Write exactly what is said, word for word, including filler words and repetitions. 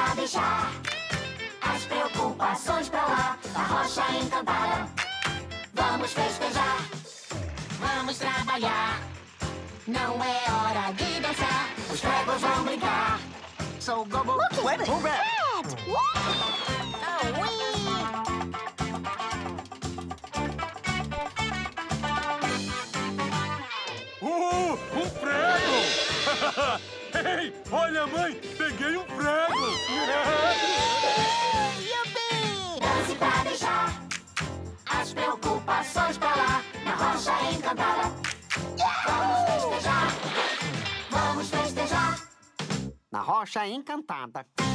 pra deixar as preocupações pra lá, na rocha encantada. Vamos festejar, vamos trabalhar. Não é hora de dançar, os pregos vão brincar. So Gobo, Look, move back. Red! Oh, wee! Uh, um prego! Ei, olha, mãe, peguei um prego! Yupi! Dance pra deixar as preocupações pra lá, na rocha encantada. Vamos festejar, vamos festejar. Na rocha encantada.